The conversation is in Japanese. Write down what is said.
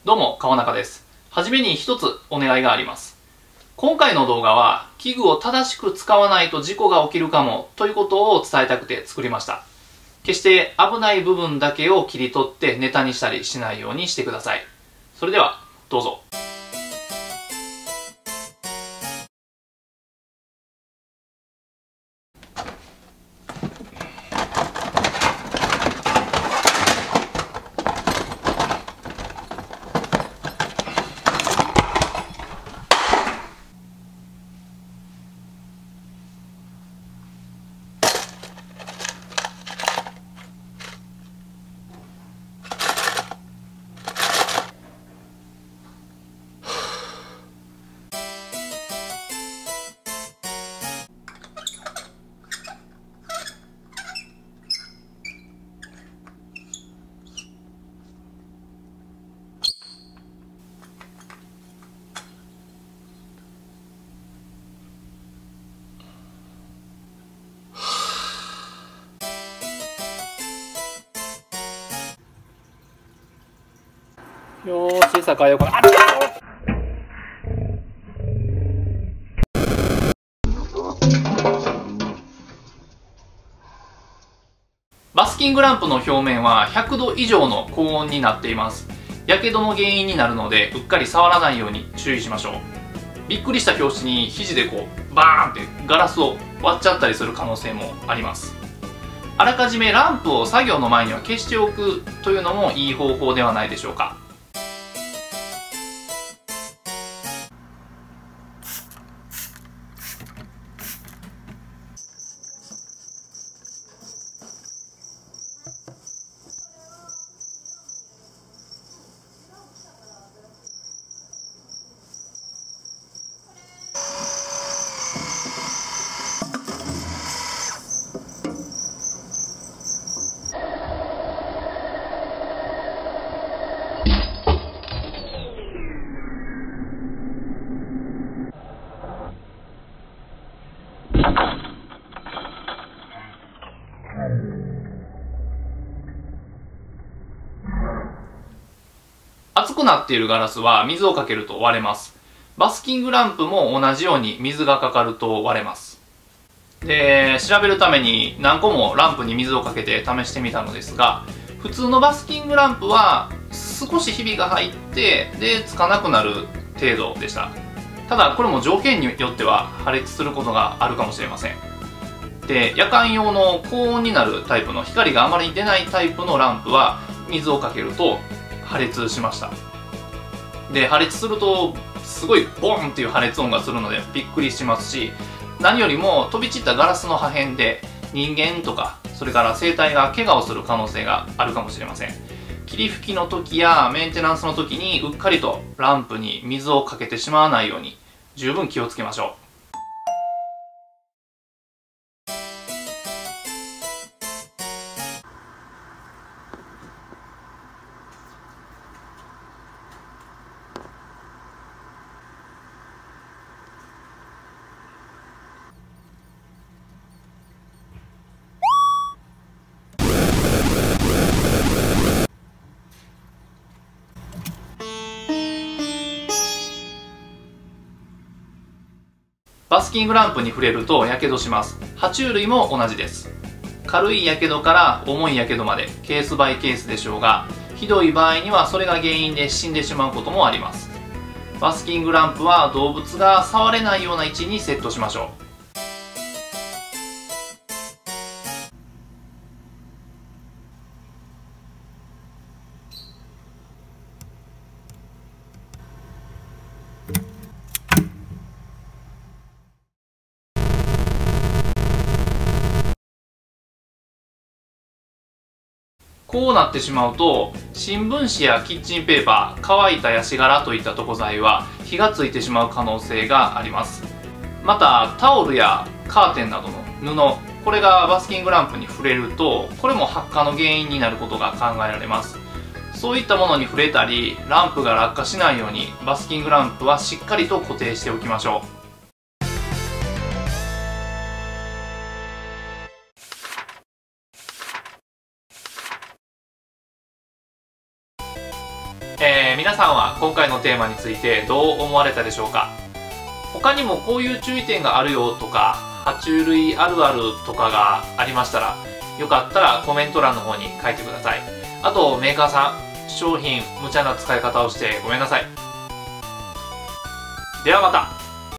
どうも、川中です。はじめに一つお願いがあります。今回の動画は、器具を正しく使わないと事故が起きるかもということを伝えたくて作りました。決して危ない部分だけを切り取ってネタにしたりしないようにしてください。それでは、どうぞ。よーし、さかよこ。バスキングランプの表面は100度以上の高温になっています。やけどの原因になるので、うっかり触らないように注意しましょう。びっくりした拍子に肘でバーンってガラスを割っちゃったりする可能性もあります。あらかじめランプを作業の前には消しておくというのもいい方法ではないでしょうか。熱くなっているガラスは水をかけると割れます。バスキングランプも同じように水がかかると割れます。で、調べるために何個もランプに水をかけて試してみたのですが、普通のバスキングランプは少しひびが入ってでつかなくなる程度でした。ただこれも条件によっては破裂することがあるかもしれません。で、夜間用の高温になるタイプの光があまり出ないタイプのランプは水をかけると破裂しました。で、破裂するとすごいボーンっていう破裂音がするのでびっくりしますし、何よりも飛び散ったガラスの破片で人間とかそれから生体が怪我をする可能性があるかもしれません。霧吹きの時やメンテナンスの時にうっかりとランプに水をかけてしまわないように十分気をつけましょう。バスキングランプに触れると火傷します。爬虫類も同じです。軽い火傷から重い火傷までケースバイケースでしょうが、ひどい場合にはそれが原因で死んでしまうこともあります。バスキングランプは動物が触れないような位置にセットしましょう。こうなってしまうと、新聞紙やキッチンペーパー、乾いたヤシ殻といった床材は火がついてしまう可能性があります。また、タオルやカーテンなどの布、これがバスキングランプに触れると、これも発火の原因になることが考えられます。そういったものに触れたり、ランプが落下しないようにバスキングランプはしっかりと固定しておきましょう。 皆さんは今回のテーマについてどう思われたでしょうか。他にもこういう注意点があるよとか、爬虫類あるあるとかがありましたら、よかったらコメント欄の方に書いてください。あとメーカーさん、商品無茶な使い方をしてごめんなさい。ではまた。